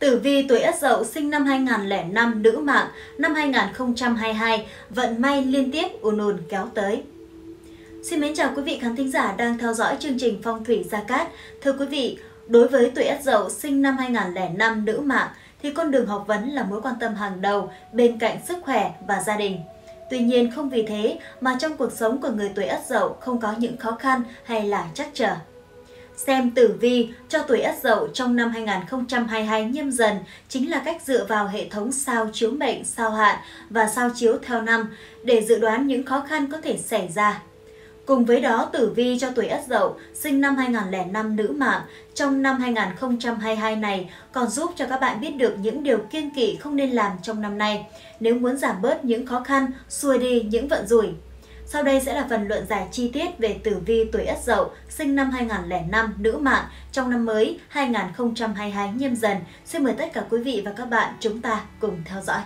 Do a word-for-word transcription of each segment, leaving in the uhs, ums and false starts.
Tử vi tuổi Ất Dậu sinh năm hai nghìn không trăm lẻ năm, nữ mạng, năm hai nghìn không trăm hai mươi hai, vận may liên tiếp ùn ùn kéo tới. Xin mến chào quý vị khán thính giả đang theo dõi chương trình Phong thủy Gia Cát. Thưa quý vị, đối với tuổi Ất Dậu sinh năm hai nghìn không trăm lẻ năm, nữ mạng, thì con đường học vấn là mối quan tâm hàng đầu bên cạnh sức khỏe và gia đình. Tuy nhiên không vì thế mà trong cuộc sống của người tuổi Ất Dậu không có những khó khăn hay là trắc trở. Xem tử vi cho tuổi Ất Dậu trong năm hai nghìn không trăm hai mươi hai Nhâm Dần chính là cách dựa vào hệ thống sao chiếu mệnh, sao hạn và sao chiếu theo năm để dự đoán những khó khăn có thể xảy ra. Cùng với đó, tử vi cho tuổi Ất Dậu sinh năm hai nghìn không trăm lẻ năm, nữ mạng trong năm hai nghìn không trăm hai mươi hai này còn giúp cho các bạn biết được những điều kiêng kỵ không nên làm trong năm nay nếu muốn giảm bớt những khó khăn, xua đi những vận rủi. Sau đây sẽ là phần luận giải chi tiết về tử vi tuổi Ất Dậu sinh năm hai nghìn không trăm lẻ năm, nữ mạng trong năm mới hai nghìn không trăm hai mươi hai Nhâm Dần. Xin mời tất cả quý vị và các bạn chúng ta cùng theo dõi.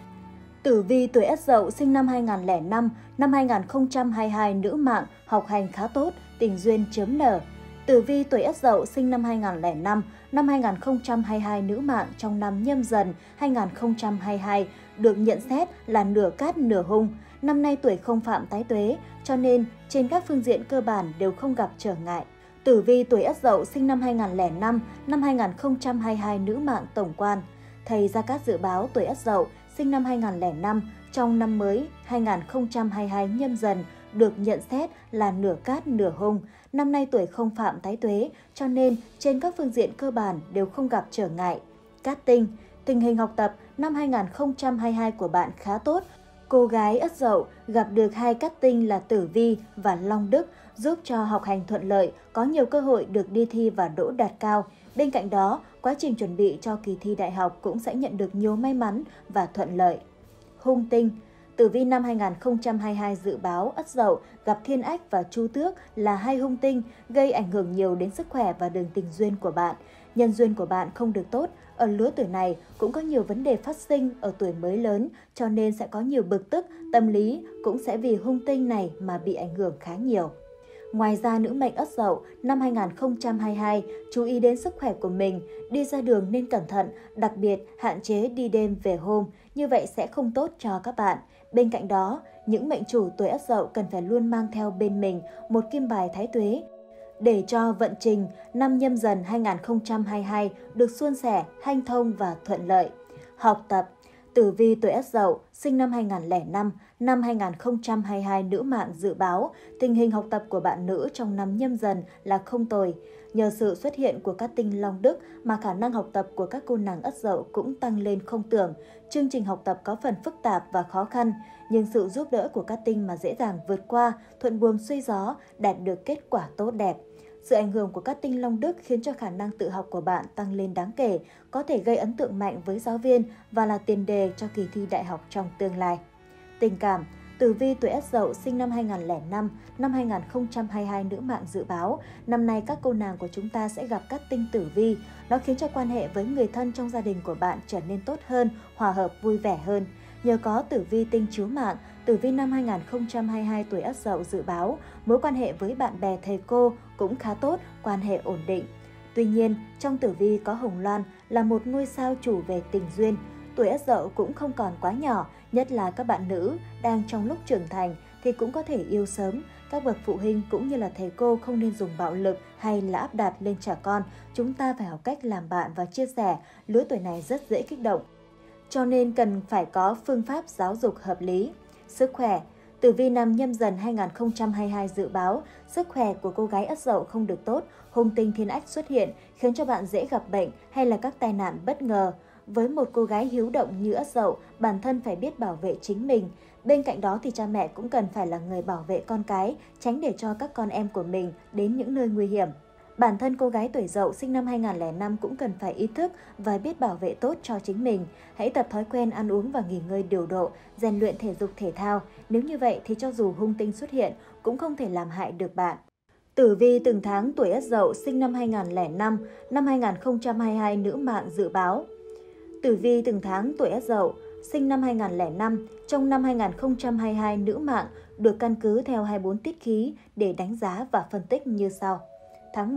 Tử vi tuổi Ất Dậu sinh năm hai nghìn không trăm lẻ năm, năm hai nghìn không trăm hai mươi hai, nữ mạng, học hành khá tốt, tình duyên chớm nở. Tử vi tuổi Ất Dậu sinh năm hai nghìn không trăm lẻ năm, năm hai nghìn không trăm hai mươi hai, nữ mạng trong năm Nhâm Dần hai nghìn không trăm hai mươi hai được nhận xét là nửa cát nửa hung. Năm nay tuổi không phạm tái tuế, cho nên trên các phương diện cơ bản đều không gặp trở ngại. Tử vi tuổi Ất Dậu sinh năm hai nghìn không trăm lẻ năm, năm hai nghìn không trăm hai mươi hai, nữ mạng, tổng quan. Thầy Gia Cát dự báo tuổi Ất Dậu sinh năm hai nghìn không trăm lẻ năm trong năm mới hai nghìn không trăm hai mươi hai Nhâm Dần được nhận xét là nửa cát nửa hung. Năm nay tuổi không phạm tái tuế, cho nên trên các phương diện cơ bản đều không gặp trở ngại. Cát tinh, tình hình học tập năm hai nghìn không trăm hai mươi hai của bạn khá tốt. Cô gái Ất Dậu gặp được hai cát tinh là Tử Vi và Long Đức, giúp cho học hành thuận lợi, có nhiều cơ hội được đi thi và đỗ đạt cao. Bên cạnh đó, quá trình chuẩn bị cho kỳ thi đại học cũng sẽ nhận được nhiều may mắn và thuận lợi. Hung tinh, tử vi năm hai nghìn không trăm hai mươi hai dự báo Ất Dậu gặp Thiên Ách và Chu Tước là hai hung tinh, gây ảnh hưởng nhiều đến sức khỏe và đường tình duyên của bạn. Nhân duyên của bạn không được tốt, ở lứa tuổi này cũng có nhiều vấn đề phát sinh ở tuổi mới lớn, cho nên sẽ có nhiều bực tức, tâm lý cũng sẽ vì hung tinh này mà bị ảnh hưởng khá nhiều. Ngoài ra, nữ mệnh Ất Dậu năm hai nghìn không trăm hai mươi hai chú ý đến sức khỏe của mình, đi ra đường nên cẩn thận, đặc biệt hạn chế đi đêm về hôm, như vậy sẽ không tốt cho các bạn. Bên cạnh đó, những mệnh chủ tuổi Ất Dậu cần phải luôn mang theo bên mình một kim bài thái tuế để cho vận trình năm Nhâm Dần hai nghìn không trăm hai mươi hai được suôn sẻ, hanh thông và thuận lợi. Học tập, tử vi tuổi Ất Dậu sinh năm hai nghìn không trăm lẻ năm, năm hai nghìn không trăm hai mươi hai, nữ mạng dự báo tình hình học tập của bạn nữ trong năm Nhâm Dần là không tồi. Nhờ sự xuất hiện của các tinh Long Đức mà khả năng học tập của các cô nàng Ất Dậu cũng tăng lên không tưởng. Chương trình học tập có phần phức tạp và khó khăn, nhưng sự giúp đỡ của các tinh mà dễ dàng vượt qua, thuận buồm xuôi gió, đạt được kết quả tốt đẹp. Sự ảnh hưởng của các tinh Long Đức khiến cho khả năng tự học của bạn tăng lên đáng kể, có thể gây ấn tượng mạnh với giáo viên và là tiền đề cho kỳ thi đại học trong tương lai. Tình cảm, tử vi tuổi Ất Dậu sinh năm hai nghìn không trăm lẻ năm, năm hai nghìn không trăm hai mươi hai, nữ mạng dự báo năm nay các cô nàng của chúng ta sẽ gặp các tinh tử vi. Nó khiến cho quan hệ với người thân trong gia đình của bạn trở nên tốt hơn, hòa hợp, vui vẻ hơn. Nhờ có tử vi tinh chiếu mạng, tử vi năm hai nghìn không trăm hai mươi hai tuổi Ất Dậu dự báo mối quan hệ với bạn bè thầy cô cũng khá tốt, quan hệ ổn định. Tuy nhiên, trong tử vi có Hồng Loan là một ngôi sao chủ về tình duyên. Tuổi Ất Dậu cũng không còn quá nhỏ, nhất là các bạn nữ đang trong lúc trưởng thành thì cũng có thể yêu sớm. Các bậc phụ huynh cũng như là thầy cô không nên dùng bạo lực hay là áp đặt lên trẻ con. Chúng ta phải học cách làm bạn và chia sẻ, lứa tuổi này rất dễ kích động, cho nên cần phải có phương pháp giáo dục hợp lý. Sức khỏe, tử vi năm Nhâm Dần hai nghìn không trăm hai mươi hai dự báo sức khỏe của cô gái Ất Dậu không được tốt, hung tinh Thiên Ách xuất hiện khiến cho bạn dễ gặp bệnh hay là các tai nạn bất ngờ. Với một cô gái hiếu động như Ất Dậu, bản thân phải biết bảo vệ chính mình. Bên cạnh đó thì cha mẹ cũng cần phải là người bảo vệ con cái, tránh để cho các con em của mình đến những nơi nguy hiểm. Bản thân cô gái tuổi Dậu sinh năm hai nghìn không trăm lẻ năm cũng cần phải ý thức và biết bảo vệ tốt cho chính mình. Hãy tập thói quen ăn uống và nghỉ ngơi điều độ, rèn luyện thể dục thể thao. Nếu như vậy thì cho dù hung tinh xuất hiện cũng không thể làm hại được bạn. Tử vi từng tháng tuổi Ất Dậu sinh năm hai nghìn không trăm lẻ năm, năm hai nghìn không trăm hai mươi hai, nữ mạng dự báo. Tử vi từng tháng tuổi Ất Dậu sinh năm hai nghìn không trăm lẻ năm trong năm hai nghìn không trăm hai mươi hai, nữ mạng được căn cứ theo hai mươi bốn tiết khí để đánh giá và phân tích như sau. Tháng một,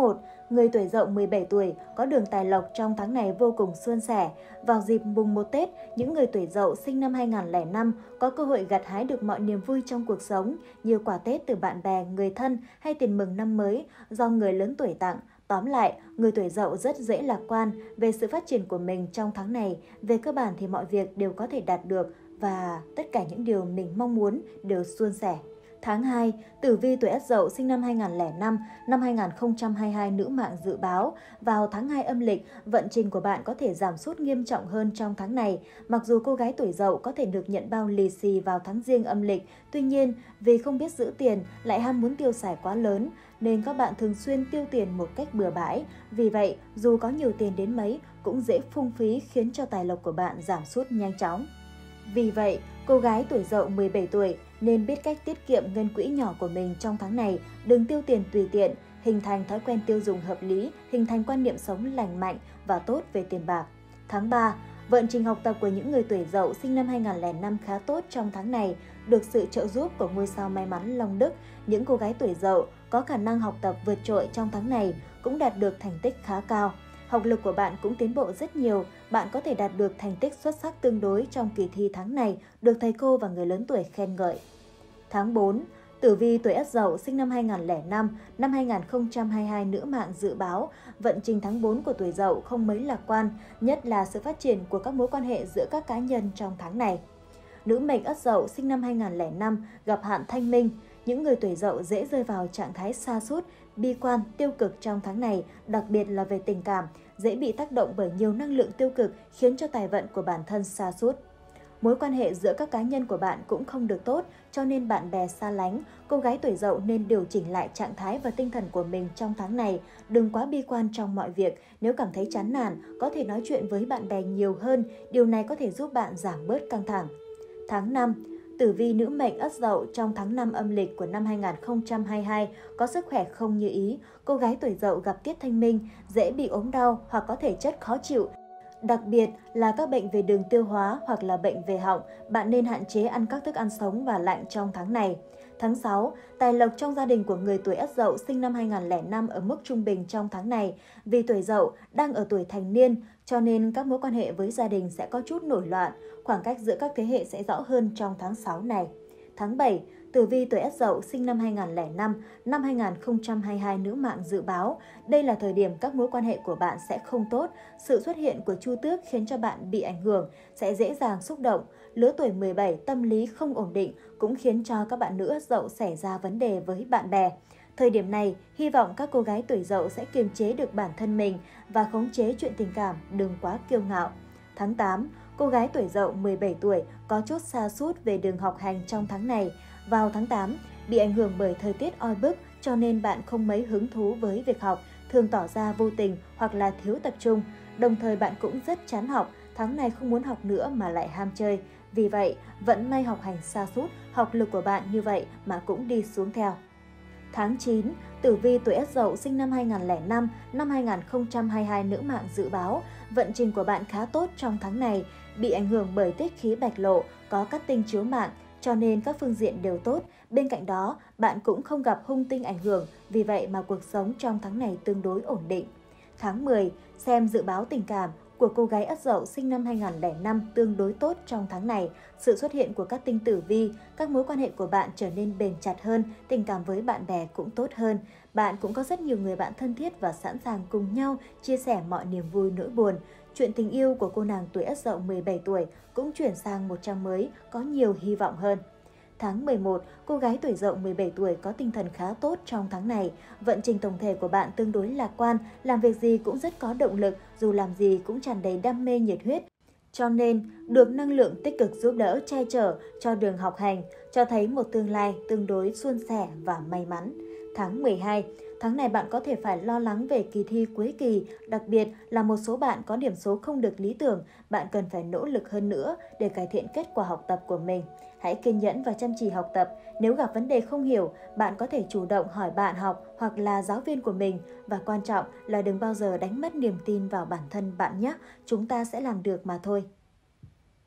Người tuổi Dậu mười bảy tuổi có đường tài lộc trong tháng này vô cùng suôn sẻ. Vào dịp mùng một Tết, những người tuổi Dậu sinh năm hai nghìn không trăm lẻ năm có cơ hội gặt hái được mọi niềm vui trong cuộc sống như quà Tết từ bạn bè, người thân hay tiền mừng năm mới do người lớn tuổi tặng. Tóm lại, người tuổi Dậu rất dễ lạc quan về sự phát triển của mình trong tháng này. Về cơ bản thì mọi việc đều có thể đạt được và tất cả những điều mình mong muốn đều suôn sẻ. Tháng hai, tử vi tuổi Ất Dậu sinh năm hai nghìn không trăm lẻ năm, năm hai nghìn không trăm hai mươi hai nữ mạng dự báo, vào tháng hai âm lịch, vận trình của bạn có thể giảm sút nghiêm trọng hơn trong tháng này. Mặc dù cô gái tuổi Dậu có thể được nhận bao lì xì vào tháng Giêng âm lịch, tuy nhiên vì không biết giữ tiền lại ham muốn tiêu xài quá lớn nên các bạn thường xuyên tiêu tiền một cách bừa bãi. Vì vậy, dù có nhiều tiền đến mấy cũng dễ phung phí khiến cho tài lộc của bạn giảm sút nhanh chóng. Vì vậy, cô gái tuổi Dậu mười bảy tuổi nên biết cách tiết kiệm ngân quỹ nhỏ của mình trong tháng này, đừng tiêu tiền tùy tiện, hình thành thói quen tiêu dùng hợp lý, hình thành quan niệm sống lành mạnh và tốt về tiền bạc. Tháng ba, vận trình học tập của những người tuổi Dậu sinh năm hai nghìn không trăm lẻ năm khá tốt trong tháng này, được sự trợ giúp của ngôi sao may mắn Long Đức. Những cô gái tuổi Dậu có khả năng học tập vượt trội trong tháng này cũng đạt được thành tích khá cao. Học lực của bạn cũng tiến bộ rất nhiều, bạn có thể đạt được thành tích xuất sắc tương đối trong kỳ thi tháng này, được thầy cô và người lớn tuổi khen ngợi. Tháng bốn, tử vi tuổi Ất Dậu sinh năm hai nghìn không trăm lẻ năm, năm hai nghìn không trăm hai mươi hai nữ mạng dự báo, vận trình tháng bốn của tuổi Dậu không mấy lạc quan, nhất là sự phát triển của các mối quan hệ giữa các cá nhân trong tháng này. Nữ mệnh Ất Dậu sinh năm hai nghìn không trăm lẻ năm gặp hạn thanh minh, những người tuổi Dậu dễ rơi vào trạng thái sa sút, bi quan, tiêu cực trong tháng này, đặc biệt là về tình cảm, dễ bị tác động bởi nhiều năng lượng tiêu cực khiến cho tài vận của bản thân sa sút. Mối quan hệ giữa các cá nhân của bạn cũng không được tốt, cho nên bạn bè xa lánh. Cô gái tuổi Dậu nên điều chỉnh lại trạng thái và tinh thần của mình trong tháng này. Đừng quá bi quan trong mọi việc. Nếu cảm thấy chán nản, có thể nói chuyện với bạn bè nhiều hơn. Điều này có thể giúp bạn giảm bớt căng thẳng. Tháng năm, tử vi nữ mệnh Ất Dậu trong tháng năm âm lịch của năm hai nghìn không trăm hai mươi hai có sức khỏe không như ý. Cô gái tuổi Dậu gặp tiết thanh minh, dễ bị ốm đau hoặc có thể chất khó chịu. Đặc biệt là các bệnh về đường tiêu hóa hoặc là bệnh về họng, bạn nên hạn chế ăn các thức ăn sống và lạnh trong tháng này. Tháng sáu, tài lộc trong gia đình của người tuổi Ất Dậu sinh năm hai nghìn không trăm lẻ năm ở mức trung bình trong tháng này. Vì tuổi Dậu đang ở tuổi thành niên, cho nên các mối quan hệ với gia đình sẽ có chút nổi loạn, khoảng cách giữa các thế hệ sẽ rõ hơn trong tháng sáu này. Tháng bảy, tử vi tuổi Ất Dậu sinh năm hai nghìn không trăm lẻ năm, năm hai nghìn không trăm hai mươi hai nữ mạng dự báo, đây là thời điểm các mối quan hệ của bạn sẽ không tốt, sự xuất hiện của Chu Tước khiến cho bạn bị ảnh hưởng, sẽ dễ dàng xúc động. Lứa tuổi mười bảy tâm lý không ổn định cũng khiến cho các bạn nữ Ất Dậu xảy ra vấn đề với bạn bè. Thời điểm này, hy vọng các cô gái tuổi Dậu sẽ kiềm chế được bản thân mình và khống chế chuyện tình cảm, đừng quá kiêu ngạo. Tháng tám, cô gái tuổi Dậu mười bảy tuổi có chút sa sút về đường học hành trong tháng này. Vào tháng tám, bị ảnh hưởng bởi thời tiết oi bức cho nên bạn không mấy hứng thú với việc học, thường tỏ ra vô tình hoặc là thiếu tập trung. Đồng thời bạn cũng rất chán học, tháng này không muốn học nữa mà lại ham chơi. Vì vậy, vận may học hành sa sút, học lực của bạn như vậy mà cũng đi xuống theo. Tháng chín, tử vi tuổi Ất Dậu sinh năm hai nghìn không trăm lẻ năm, năm hai nghìn không trăm hai mươi hai nữ mạng dự báo, vận trình của bạn khá tốt trong tháng này, bị ảnh hưởng bởi tiết khí bạch lộ, có cát tinh chiếu mạng, cho nên các phương diện đều tốt. Bên cạnh đó, bạn cũng không gặp hung tinh ảnh hưởng, vì vậy mà cuộc sống trong tháng này tương đối ổn định. Tháng mười, xem dự báo tình cảm của cô gái Ất Dậu sinh năm hai nghìn không trăm lẻ năm tương đối tốt trong tháng này. Sự xuất hiện của các tinh tử vi, các mối quan hệ của bạn trở nên bền chặt hơn, tình cảm với bạn bè cũng tốt hơn. Bạn cũng có rất nhiều người bạn thân thiết và sẵn sàng cùng nhau chia sẻ mọi niềm vui nỗi buồn. Chuyện tình yêu của cô nàng tuổi Ất Dậu mười bảy tuổi cũng chuyển sang một trang mới, có nhiều hy vọng hơn. Tháng mười một, cô gái tuổi Dậu mười bảy tuổi có tinh thần khá tốt trong tháng này. Vận trình tổng thể của bạn tương đối lạc quan, làm việc gì cũng rất có động lực, dù làm gì cũng tràn đầy đam mê nhiệt huyết. Cho nên, được năng lượng tích cực giúp đỡ che chở cho đường học hành, cho thấy một tương lai tương đối suôn sẻ và may mắn. Tháng mười hai, tháng này bạn có thể phải lo lắng về kỳ thi cuối kỳ, đặc biệt là một số bạn có điểm số không được lý tưởng, bạn cần phải nỗ lực hơn nữa để cải thiện kết quả học tập của mình. Hãy kiên nhẫn và chăm chỉ học tập. Nếu gặp vấn đề không hiểu, bạn có thể chủ động hỏi bạn học hoặc là giáo viên của mình. Và quan trọng là đừng bao giờ đánh mất niềm tin vào bản thân bạn nhé. Chúng ta sẽ làm được mà thôi.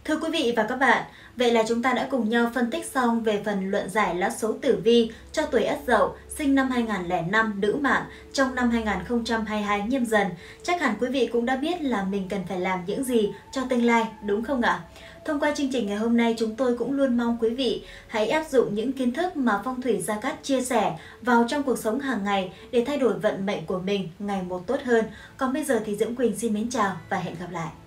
Thưa quý vị và các bạn, vậy là chúng ta đã cùng nhau phân tích xong về phần luận giải lá số tử vi cho tuổi Ất Dậu, sinh năm hai nghìn không trăm lẻ năm, nữ mạng trong năm hai nghìn không trăm hai mươi hai Nhâm Dần. Chắc hẳn quý vị cũng đã biết là mình cần phải làm những gì cho tương lai, đúng không ạ? Thông qua chương trình ngày hôm nay, chúng tôi cũng luôn mong quý vị hãy áp dụng những kiến thức mà Phong thủy Gia Cát chia sẻ vào trong cuộc sống hàng ngày để thay đổi vận mệnh của mình ngày một tốt hơn. Còn bây giờ thì Diễm Quỳnh xin mến chào và hẹn gặp lại.